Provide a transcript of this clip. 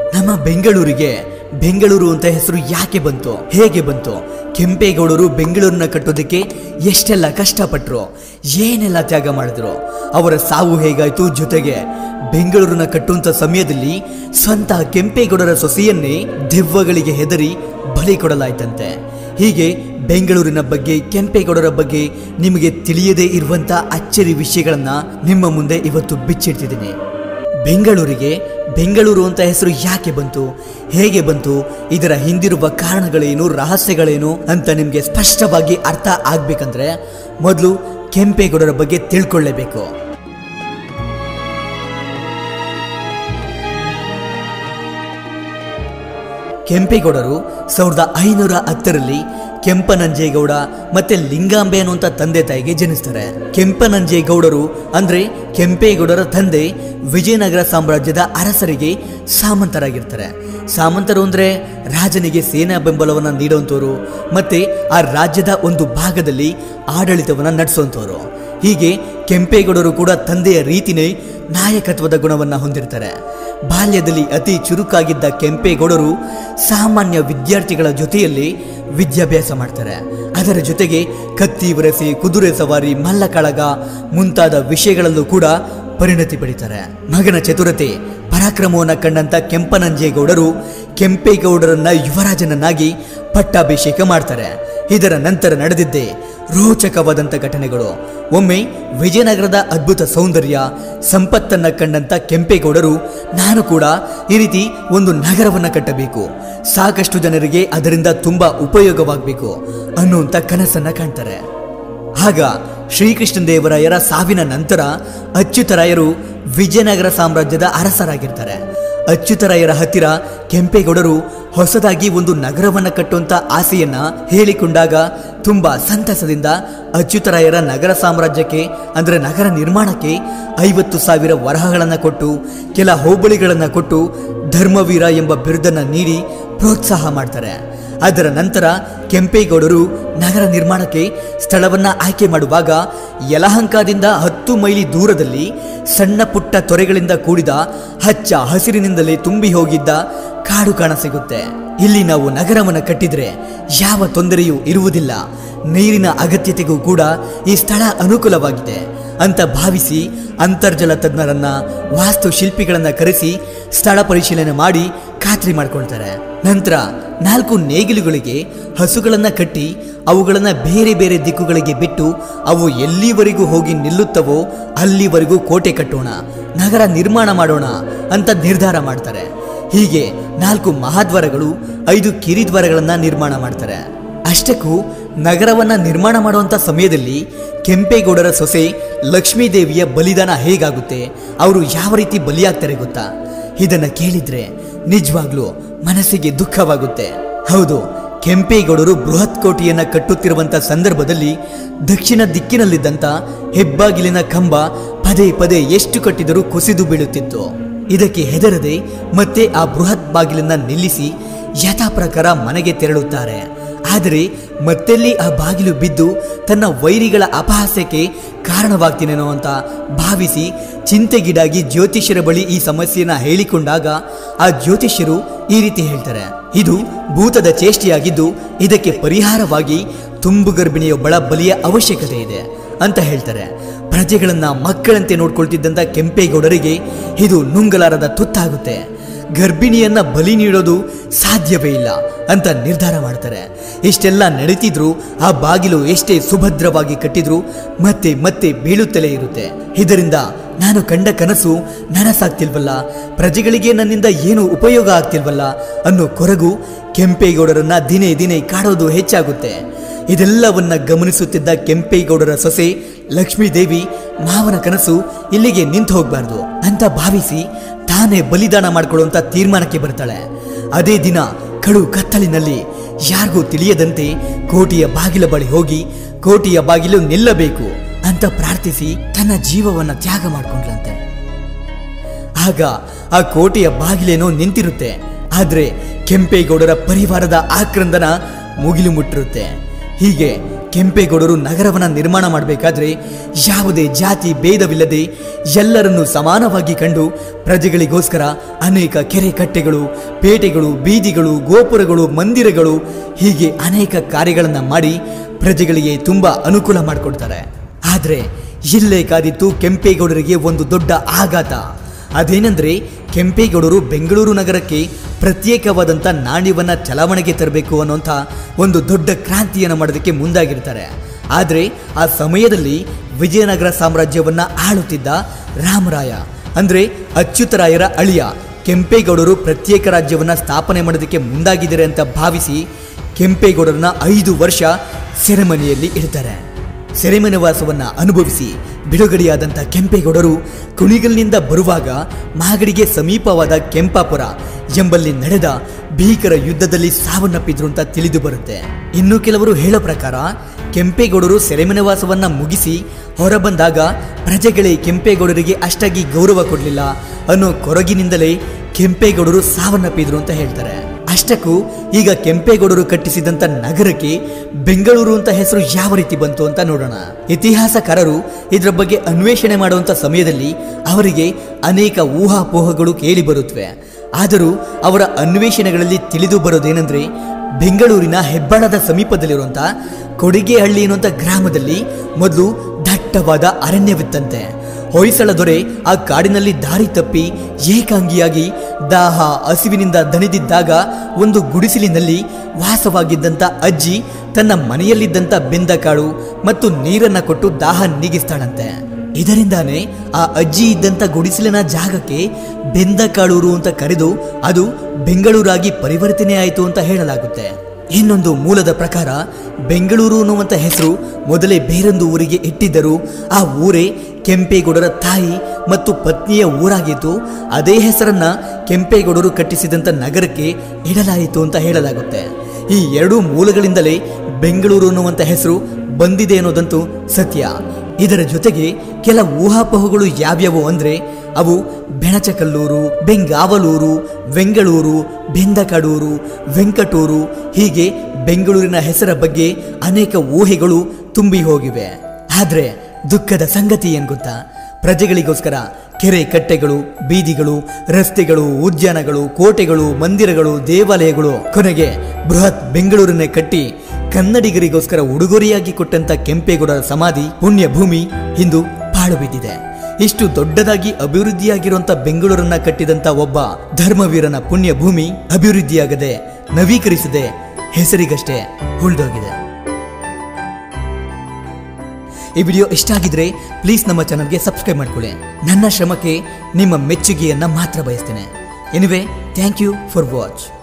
ನಮ್ಮ ಬೆಂಗಳೂರು ಅಂತ ಹೆಸರು ಯಾಕೆ ಬಂತು, ಹೇಗೆ ಬಂತು, ಕೆಂಪೇಗೌಡರು ಬೆಂಗಳೂರನ್ನ ಕಟ್ಟೋದಕ್ಕೆ ಎಷ್ಟೆಲ್ಲ ಕಷ್ಟಪಟ್ಟರು, ಏನೆಲ್ಲ ತ್ಯಾಗ ಮಾಡಿದ್ರು, ಅವರ ಸಾವು ಹೇಗಾಯ್ತು, ಜೊತೆಗೆ ಬೆಂಗಳೂರನ್ನ ಕಟ್ಟುವಂತ ಸಮಯದಲ್ಲಿ ಸ್ವಂತ ಕೆಂಪೇಗೌಡರ ಸೊಸೆಯನ್ನೇ ದೆವ್ವಗಳಿಗೆ ಹೆದರಿ ಬಲಿ ಕೊಡಲಾಯ್ತಂತೆ. ಹೀಗೆ ಬೆಂಗಳೂರಿನ ಬಗ್ಗೆ, ಕೆಂಪೇಗೌಡರ ಬಗ್ಗೆ ನಿಮಗೆ ತಿಳಿಯದೇ ಇರುವಂತ ಅಚ್ಚರಿ ವಿಷಯಗಳನ್ನ ನಿಮ್ಮ ಮುಂದೆ ಇವತ್ತು ಬಿಚ್ಚಿಡ್ತಿದ್ದೀನಿ. ಬೆಂಗಳೂರು ಅಂತ ಹೆಸರು ಯಾಕೆ ಬಂತು, ಹೇಗೆ ಬಂತು, ಇದರ ಹಿಂದಿರುವ ಕಾರಣಗಳೇನು, ರಹಸ್ಯಗಳೇನು ಅಂತ ನಿಮಗೆ ಸ್ಪಷ್ಟವಾಗಿ ಅರ್ಥ ಆಗ್ಬೇಕಂದ್ರೆ ಮೊದಲು ಕೆಂಪೇಗೌಡರ ಬಗ್ಗೆ ತಿಳ್ಕೊಳ್ಳೇಬೇಕು. ಕೆಂಪೇಗೌಡರು 1510ರಲ್ಲಿ ಕೆಂಪನಂಜೇಗೌಡ ಮತ್ತೆ ಲಿಂಗಾಂಬೆ ಅನ್ನುವಂಥ ತಂದೆ ತಾಯಿಗೆ ಜನಿಸ್ತಾರೆ. ಕೆಂಪನಂಜೇಗೌಡರು ಅಂದ್ರೆ ಕೆಂಪೇಗೌಡರ ತಂದೆ ವಿಜಯನಗರ ಸಾಮ್ರಾಜ್ಯದ ಅರಸರಿಗೆ ಸಾಮಂತರಾಗಿರ್ತಾರೆ. ಸಾಮಂತರು ಅಂದ್ರೆ ರಾಜನಿಗೆ ಸೇನಾ ಬೆಂಬಲವನ್ನ ನೀಡುವಂಥವ್ರು ಮತ್ತೆ ಆ ರಾಜ್ಯದ ಒಂದು ಭಾಗದಲ್ಲಿ ಆಡಳಿತವನ್ನ ನಡೆಸುವಂಥವ್ರು. ಹೀಗೆ ಕೆಂಪೇಗೌಡರು ಕೂಡ ತಂದೆಯ ರೀತಿನೇ ನಾಯಕತ್ವದ ಗುಣವನ್ನ ಹೊಂದಿರ್ತಾರೆ. ಬಾಲ್ಯದಲ್ಲಿ ಅತಿ ಚುರುಕಾಗಿದ್ದ ಕೆಂಪೇಗೌಡರು ಸಾಮಾನ್ಯ ವಿದ್ಯಾರ್ಥಿಗಳ ಜೊತೆಯಲ್ಲಿ ವಿದ್ಯಾಭ್ಯಾಸ ಮಾಡ್ತಾರೆ. ಅದರ ಜೊತೆಗೆ ಕತ್ತಿ ವರಸೆ, ಕುದುರೆ ಸವಾರಿ, ಮಲ್ಲಕಳಗ ಮುಂತಾದ ವಿಷಯಗಳಲ್ಲೂ ಕೂಡ ಪರಿಣತಿ ಪಡಿತಾರೆ. ಮಗನ ಚತುರತೆ, ಪರಾಕ್ರಮವನ್ನು ಕಂಡಂತ ಕೆಂಪನಂಜೇಗೌಡರು ಕೆಂಪೇಗೌಡರನ್ನ ಯುವರಾಜನನ್ನಾಗಿ ಪಟ್ಟಾಭಿಷೇಕ ಮಾಡ್ತಾರೆ. ಇದರ ನಂತರ ನಡೆದಿದ್ದೇ ರೋಚಕವಾದಂಥ ಘಟನೆಗಳು. ಒಮ್ಮೆ ವಿಜಯನಗರದ ಅದ್ಭುತ ಸೌಂದರ್ಯ, ಸಂಪತ್ತನ್ನ ಕಂಡಂತ ಕೆಂಪೇಗೌಡರು ನಾನು ಕೂಡ ಈ ರೀತಿ ಒಂದು ನಗರವನ್ನ ಕಟ್ಟಬೇಕು, ಸಾಕಷ್ಟು ಜನರಿಗೆ ಅದರಿಂದ ತುಂಬಾ ಉಪಯೋಗವಾಗಬೇಕು ಅನ್ನುವಂಥ ಕನಸನ್ನ ಕಾಣ್ತಾರೆ. ಆಗ ಶ್ರೀಕೃಷ್ಣ ದೇವರಾಯರ ಸಾವಿನ ನಂತರ ಅಚ್ಯುತರಾಯರು ವಿಜಯನಗರ ಸಾಮ್ರಾಜ್ಯದ ಅರಸರಾಗಿರ್ತಾರೆ. ಅಚ್ಯುತರಾಯರ ಹತ್ತಿರ ಕೆಂಪೇಗೌಡರು ಹೊಸದಾಗಿ ಒಂದು ನಗರವನ್ನ ಕಟ್ಟುವಂತ ಆಸೆಯನ್ನ ಹೇಳಿಕೊಂಡಾಗ ತುಂಬಾ ಸಂತಸದಿಂದ ಅಚ್ಯುತರಾಯರ ನಗರ ಸಾಮ್ರಾಜ್ಯಕ್ಕೆ ಅಂದ್ರೆ ನಗರ ನಿರ್ಮಾಣಕ್ಕೆ 50,000 ವರಹಗಳನ್ನ ಕೊಟ್ಟು, ಕೆಲ ಹೋಬಳಿಗಳನ್ನ ಕೊಟ್ಟು ಧರ್ಮವೀರ ಎಂಬ ಬಿರುದನ್ನ ನೀಡಿ ಪ್ರೋತ್ಸಾಹ ಮಾಡ್ತಾರೆ. ಅದರ ನಂತರ ಕೆಂಪೇಗೌಡರು ನಗರ ನಿರ್ಮಾಣಕ್ಕೆ ಸ್ಥಳವನ್ನ ಆಯ್ಕೆ ಮಾಡುವಾಗ ಯಲಹಂಕದಿಂದ 10 ಮೈಲಿ ದೂರದಲ್ಲಿ ಸಣ್ಣ ಪುಟ್ಟ ತೊರೆಗಳಿಂದ ಕೂಡಿದ ಹಚ್ಚ ಹಸಿರಿನಿಂದಲೇ ತುಂಬಿ ಹೋಗಿದ್ದ ಕಾಡು ಕಾಣಸಿಗುತ್ತೆ. ಇಲ್ಲಿ ನಾವು ನಗರವನ್ನು ಕಟ್ಟಿದ್ರೆ ಯಾವ ತೊಂದರೆಯೂ ಇರುವುದಿಲ್ಲ, ನೀರಿನ ಅಗತ್ಯತೆಗೂ ಕೂಡ ಈ ಸ್ಥಳ ಅನುಕೂಲವಾಗಿದೆ ಅಂತ ಭಾವಿಸಿ ಅಂತರ್ಜಲ ತಜ್ಞರನ್ನ, ವಾಸ್ತುಶಿಲ್ಪಿಗಳನ್ನ ಕರೆಸಿ ಸ್ಥಳ ಪರಿಶೀಲನೆ ಮಾಡಿ ಖಾತ್ರಿ ಮಾಡ್ಕೊಳ್ತಾರೆ. ನಂತರ 4 ನೇಗಿಲುಗಳಿಗೆ ಹಸುಗಳನ್ನ ಕಟ್ಟಿ ಅವುಗಳನ್ನ ಬೇರೆ ಬೇರೆ ದಿಕ್ಕುಗಳಿಗೆ ಬಿಟ್ಟು ಅವು ಎಲ್ಲಿವರೆಗೂ ಹೋಗಿ ನಿಲ್ಲುತ್ತವೋ ಅಲ್ಲಿವರೆಗೂ ಕೋಟೆ ಕಟ್ಟೋಣ, ನಗರ ನಿರ್ಮಾಣ ಮಾಡೋಣ ಅಂತ ನಿರ್ಧಾರ ಮಾಡ್ತಾರೆ. ಹೀಗೆ 4 ಮಹಾದ್ವಾರಗಳು, 5 ಕಿರಿದ್ವಾರಗಳನ್ನ ನಿರ್ಮಾಣ ಮಾಡ್ತಾರೆ. ಅಷ್ಟಕ್ಕೂ ನಗರವನ್ನ ನಿರ್ಮಾಣ ಮಾಡುವಂತ ಸಮಯದಲ್ಲಿ ಕೆಂಪೇಗೌಡರ ಸೊಸೆ ಲಕ್ಷ್ಮೀದೇವಿಯ ಬಲಿದಾನ ಹೇಗಾಗುತ್ತೆ, ಅವರು ಯಾವ ರೀತಿ ಬಲಿಯಾಗ್ತಾರೆ ಗೊತ್ತಾ? ಇದನ್ನ ಕೇಳಿದ್ರೆ ನಿಜವಾಗ್ಲೂ ಮನಸ್ಸಿಗೆ ದುಃಖವಾಗುತ್ತೆ. ಹೌದು, ಕೆಂಪೇಗೌಡರು ಬೃಹತ್ ಕೋಟೆಯನ್ನ ಕಟ್ಟುತ್ತಿರುವಂತ ಸಂದರ್ಭದಲ್ಲಿ ದಕ್ಷಿಣ ದಿಕ್ಕಿನಲ್ಲಿದ್ದಂತ ಹೆಬ್ಬಾಗಿಲಿನ ಕಂಬ ಪದೇ ಪದೇ ಎಷ್ಟು ಕಟ್ಟಿದರೂ ಕುಸಿದು ಬೀಳುತ್ತಿತ್ತು. ಇದಕ್ಕೆ ಹೆದರದೆ ಮತ್ತೆ ಆ ಬೃಹತ್ ಬಾಗಿಲನ್ನ ನಿಲ್ಲಿಸಿ ಯಥಾ ಪ್ರಕಾರ ಮನೆಗೆ ತೆರಳುತ್ತಾರೆ. ಆದರೆ ಮತ್ತೆಲ್ಲಿ ಆ ಬಾಗಿಲು ಬಿದ್ದು ತನ್ನ ವೈರಿಗಳ ಅಪಹಾಸ್ಯಕ್ಕೆ ಕಾರಣವಾಗ್ತೀನೇನೋ ಅಂತ ಭಾವಿಸಿ ಚಿಂತೆಗೀಡಾಗಿ ಜ್ಯೋತಿಷ್ಯರ ಬಳಿ ಈ ಸಮಸ್ಯೆಯನ್ನ ಹೇಳಿಕೊಂಡಾಗ ಆ ಜ್ಯೋತಿಷ್ಯರು ಈ ರೀತಿ ಹೇಳ್ತಾರೆ, ಇದು ಭೂತದ ಚೇಷ್ಟೆಯಾಗಿದ್ದು ಇದಕ್ಕೆ ಪರಿಹಾರವಾಗಿ ತುಂಬು ಗರ್ಭಿಣಿಯೊಬ್ಬಳ ಬಲಿಯ ಅವಶ್ಯಕತೆ ಇದೆ ಅಂತ ಹೇಳ್ತಾರೆ. ಪ್ರಜೆಗಳನ್ನ ಮಕ್ಕಳಂತೆ ನೋಡ್ಕೊಳ್ತಿದ್ದಂತ ಕೆಂಪೇಗೌಡರಿಗೆ ಇದು ನುಂಗಲಾರದ ತುತ್ತಾಗುತ್ತೆ. ಗರ್ಭಿಣಿಯನ್ನ ಬಲಿ ನೀಡೋದು ಸಾಧ್ಯವೇ ಇಲ್ಲ ಅಂತ ನಿರ್ಧಾರ ಮಾಡ್ತಾರೆ. ಇಷ್ಟೆಲ್ಲ ನಡೀತಿದ್ರು ಆ ಬಾಗಿಲು ಎಷ್ಟೇ ಸುಭದ್ರವಾಗಿ ಕಟ್ಟಿದ್ರು ಮತ್ತೆ ಮತ್ತೆ ಬೀಳುತ್ತಲೇ ಇರುತ್ತೆ. ಇದರಿಂದ ನಾನು ಕಂಡ ಕನಸು ನನಸಾಗ್ತಿಲ್ವಲ್ಲ, ಪ್ರಜೆಗಳಿಗೆ ನನ್ನಿಂದ ಏನು ಉಪಯೋಗ ಆಗ್ತಿಲ್ವಲ್ಲ ಅನ್ನೋ ಕೊರಗು ಕೆಂಪೇಗೌಡರನ್ನ ದಿನೇ ದಿನೇ ಕಾಡೋದು ಹೆಚ್ಚಾಗುತ್ತೆ. ಇದೆಲ್ಲವನ್ನ ಗಮನಿಸುತ್ತಿದ್ದ ಕೆಂಪೇಗೌಡರ ಸೊಸೆ ಲಕ್ಷ್ಮೀದೇವಿ ಮಾವನ ಕನಸು ಇಲ್ಲಿಗೆ ನಿಂತು ಹೋಗ್ಬಾರ್ದು ಅಂತ ಭಾವಿಸಿ ತಾನೇ ಬಲಿದಾನ ಮಾಡಿಕೊಳ್ಳುವಂತ ತೀರ್ಮಾನಕ್ಕೆ ಬರ್ತಾಳೆ. ಅದೇ ದಿನ ಕಡು ಕತ್ತಲಿನಲ್ಲಿ ಯಾರಿಗೂ ತಿಳಿಯದಂತೆ ಕೋಟೆಯ ಬಾಗಿಲ ಬಳಿ ಹೋಗಿ ಕೋಟೆಯ ಬಾಗಿಲು ನಿಲ್ಲಬೇಕು ಅಂತ ಪ್ರಾರ್ಥಿಸಿ ತನ್ನ ಜೀವವನ್ನ ತ್ಯಾಗ ಮಾಡ್ಕೊಂಡ್ಲಂತೆ. ಆಗ ಆ ಕೋಟೆಯ ಬಾಗಿಲೇನೋ ನಿಂತಿರುತ್ತೆ, ಆದ್ರೆ ಕೆಂಪೇಗೌಡರ ಪರಿವಾರದ ಆಕ್ರಂದನ ಮುಗಿಲು ಮುಟ್ಟಿರುತ್ತೆ. ಹೀಗೆ ಕೆಂಪೇಗೌಡರು ನಗರವನ್ನ ನಿರ್ಮಾಣ ಮಾಡಬೇಕಾದ್ರೆ ಯಾವುದೇ ಜಾತಿ ಭೇದವಿಲ್ಲದೆ ಎಲ್ಲರನ್ನೂ ಸಮಾನವಾಗಿ ಕಂಡು ಪ್ರಜೆಗಳಿಗೋಸ್ಕರ ಅನೇಕ ಕೆರೆ ಕಟ್ಟೆಗಳು, ಪೇಟೆಗಳು, ಬೀದಿಗಳು, ಗೋಪುರಗಳು, ಮಂದಿರಗಳು ಹೀಗೆ ಅನೇಕ ಕಾರ್ಯಗಳನ್ನು ಮಾಡಿ ಪ್ರಜೆಗಳಿಗೆ ತುಂಬಾ ಅನುಕೂಲ ಮಾಡಿಕೊಡ್ತಾರೆ. ಆದರೆ ಇಲ್ಲೇ ಕಾದಿತ್ತು ಕೆಂಪೇಗೌಡರಿಗೆ ಒಂದು ದೊಡ್ಡ ಆಘಾತ. ಅದೇನೆಂದ್ರೆ ಕೆಂಪೇಗೌಡರು ಬೆಂಗಳೂರು ನಗರಕ್ಕೆ ಪ್ರತ್ಯೇಕವಾದಂಥ ನಾಣ್ಯವನ್ನ ಚಲಾವಣೆಗೆ ತರಬೇಕು ಅನ್ನೋಂಥ ಒಂದು ದೊಡ್ಡ ಕ್ರಾಂತಿಯನ್ನು ಮಾಡೋದಕ್ಕೆ ಮುಂದಾಗಿರ್ತಾರೆ. ಆದರೆ ಆ ಸಮಯದಲ್ಲಿ ವಿಜಯನಗರ ಸಾಮ್ರಾಜ್ಯವನ್ನ ಆಳುತ್ತಿದ್ದ ರಾಮರಾಯ ಅಂದ್ರೆ ಅಚ್ಯುತರಾಯರ ಅಳಿಯ ಕೆಂಪೇಗೌಡರು ಪ್ರತ್ಯೇಕ ರಾಜ್ಯವನ್ನ ಸ್ಥಾಪನೆ ಮಾಡೋದಕ್ಕೆ ಮುಂದಾಗಿದ್ದಾರೆ ಅಂತ ಭಾವಿಸಿ ಕೆಂಪೇಗೌಡರನ್ನ 5 ವರ್ಷ ಸೆರೆಮನೆಯಲ್ಲಿ ಇಡ್ತಾರೆ. ಸೆರೆಮನೆ ವಾಸವನ್ನ ಅನುಭವಿಸಿ ಬಿಡುಗಡೆಯಾದಂಥ ಕೆಂಪೇಗೌಡರು ಕುಣಿಗಲ್ನಿಂದ ಬರುವಾಗ ಮಾಗಡಿಗೆ ಸಮೀಪವಾದ ಕೆಂಪಾಪುರ ಎಂಬಲ್ಲಿ ನಡೆದ ಭೀಕರ ಯುದ್ಧದಲ್ಲಿ ಸಾವನ್ನಪ್ಪಿದ್ರು ಅಂತ ತಿಳಿದು ಬರುತ್ತೆ. ಇನ್ನು ಕೆಲವರು ಹೇಳೋ ಪ್ರಕಾರ ಕೆಂಪೇಗೌಡರು ಸೆರೆಮನೆ ವಾಸವನ್ನ ಮುಗಿಸಿ ಹೊರಬಂದಾಗ ಪ್ರಜೆಗಳೇ ಕೆಂಪೇಗೌಡರಿಗೆ ಅಷ್ಟಾಗಿ ಗೌರವ ಕೊಡಲಿಲ್ಲ ಅನ್ನೋ ಕೊರಗಿನಿಂದಲೇ ಕೆಂಪೇಗೌಡರು ಸಾವನ್ನಪ್ಪಿದ್ರು ಅಂತ ಹೇಳ್ತಾರೆ. ಅಷ್ಟಕ್ಕೂ ಈಗ ಕೆಂಪೇಗೌಡರು ಕಟ್ಟಿಸಿದಂಥ ನಗರಕ್ಕೆ ಬೆಂಗಳೂರು ಅಂತ ಹೆಸರು ಯಾವ ರೀತಿ ಬಂತು ಅಂತ ನೋಡೋಣ. ಇತಿಹಾಸಕಾರರು ಇದರ ಬಗ್ಗೆ ಅನ್ವೇಷಣೆ ಮಾಡುವಂಥ ಸಮಯದಲ್ಲಿ ಅವರಿಗೆ ಅನೇಕ ಊಹಾಪೋಹಗಳು ಕೇಳಿ ಬರುತ್ತವೆ. ಆದರೂ ಅವರ ಅನ್ವೇಷಣೆಗಳಲ್ಲಿ ತಿಳಿದು ಬರೋದೇನೆಂದ್ರೆ ಬೆಂಗಳೂರಿನ ಹೆಬ್ಬಾಳದ ಸಮೀಪದಲ್ಲಿರುವಂಥ ಕೊಡಿಗೆಹಳ್ಳಿ ಎನ್ನುವಂಥ ಗ್ರಾಮದಲ್ಲಿ ಮೊದಲು ದಟ್ಟವಾದ ಅರಣ್ಯವಿತ್ತಂತೆ. ಹೊಯ್ಸಳ ದೊರೆ ಆ ಕಾಡಿನಲ್ಲಿ ದಾರಿ ತಪ್ಪಿ ಏಕಾಂಗಿಯಾಗಿ ದಾಹ ಹಸಿವಿನಿಂದ ದಣಿದಿದ್ದಾಗ ಒಂದು ಗುಡಿಸಲಿನಲ್ಲಿ ವಾಸವಾಗಿದ್ದಂಥ ಅಜ್ಜಿ ತನ್ನ ಮನೆಯಲ್ಲಿದ್ದಂಥ ಬೆಂದಕಾಳು ಮತ್ತು ನೀರನ್ನ ಕೊಟ್ಟು ದಾಹ ನೀಗಿಸ್ತಾಳಂತೆ. ಇದರಿಂದಾನೇ ಆ ಅಜ್ಜಿ ಇದ್ದಂಥ ಗುಡಿಸಲಿನ ಜಾಗಕ್ಕೆ ಬೆಂದಕಾಳೂರು ಅಂತ ಕರೆದು ಅದು ಬೆಂಗಳೂರಾಗಿ ಪರಿವರ್ತನೆ ಆಯಿತು ಅಂತ ಹೇಳಲಾಗುತ್ತೆ. ಇನ್ನೊಂದು ಮೂಲದ ಪ್ರಕಾರ ಬೆಂಗಳೂರು ಅನ್ನುವಂಥ ಹೆಸರು ಮೊದಲೇ ಬೇರೊಂದು ಊರಿಗೆ ಇಟ್ಟಿದ್ದರು. ಆ ಊರೇ ಕೆಂಪೇಗೌಡರ ತಾಯಿ ಮತ್ತು ಪತ್ನಿಯ ಊರಾಗಿತ್ತು. ಅದೇ ಹೆಸರನ್ನ ಕೆಂಪೇಗೌಡರು ಕಟ್ಟಿಸಿದಂಥ ನಗರಕ್ಕೆ ಇಡಲಾಯಿತು ಅಂತ ಹೇಳಲಾಗುತ್ತೆ. ಈ ಎರಡೂ ಮೂಲಗಳಿಂದಲೇ ಬೆಂಗಳೂರು ಅನ್ನುವಂಥ ಹೆಸರು ಬಂದಿದೆ ಅನ್ನೋದಂತೂ ಸತ್ಯ. ಇದರ ಜೊತೆಗೆ ಕೆಲ ಊಹಾಪೋಹಗಳು ಯಾವ್ಯಾವು ಅಂದ್ರೆ ಅವು ಬೆಣಚಕಲ್ಲೂರು, ಬೆಂಗಾವಲೂರು, ವೆಂಗಳೂರು, ಬೆಂದಕಡೂರು, ವೆಂಕಟೂರು ಹೀಗೆ ಬೆಂಗಳೂರಿನ ಹೆಸರ ಬಗ್ಗೆ ಅನೇಕ ಊಹೆಗಳು ತುಂಬಿ ಹೋಗಿವೆ. ಆದ್ರೆ ದುಃಖದ ಸಂಗತಿ ಏನ್ ಗೊತ್ತಾ? ಪ್ರಜೆಗಳಿಗೋಸ್ಕರ ಕೆರೆ ಕಟ್ಟೆಗಳು, ಬೀದಿಗಳು, ರಸ್ತೆಗಳು, ಉದ್ಯಾನಗಳು, ಕೋಟೆಗಳು, ಮಂದಿರಗಳು, ದೇವಾಲಯಗಳು, ಕೊನೆಗೆ ಬೃಹತ್ ಬೆಂಗಳೂರನ್ನೇ ಕಟ್ಟಿ ಕನ್ನಡಿಗರಿಗೋಸ್ಕರ ಉಡುಗೊರೆಯಾಗಿ ಕೊಟ್ಟಂತ ಕೆಂಪೇಗೌಡರ ಸಮಾಧಿ ಪುಣ್ಯ ಭೂಮಿ ಇಂದು ಪಾಳು ಬಿದ್ದಿದೆ. ಇಷ್ಟು ದೊಡ್ಡದಾಗಿ ಅಭಿವೃದ್ಧಿಯಾಗಿರುವಂತ ಬೆಂಗಳೂರನ್ನ ಕಟ್ಟಿದಂತ ಒಬ್ಬ ಧರ್ಮವೀರನ ಪುಣ್ಯ ಭೂಮಿ ಅಭಿವೃದ್ಧಿಯಾಗದೆ, ನವೀಕರಿಸದೆ ಹೆಸರಿಗಷ್ಟೇ ಉಳಿದೋಗಿದೆ. ಈ ವಿಡಿಯೋ ಇಷ್ಟ ಆಗಿದ್ರೆ ಪ್ಲೀಸ್ ನಮ್ಮ ಚಾನಲ್ಗೆ ಸಬ್ಸ್ಕ್ರೈಬ್ ಮಾಡ್ಕೊಳ್ಳಿ. ನನ್ನ ಶ್ರಮಕ್ಕೆ ನಿಮ್ಮ ಮೆಚ್ಚುಗೆಯನ್ನ ಮಾತ್ರ ಬಯಸ್ತೇನೆ. Anyway, thank you for watch.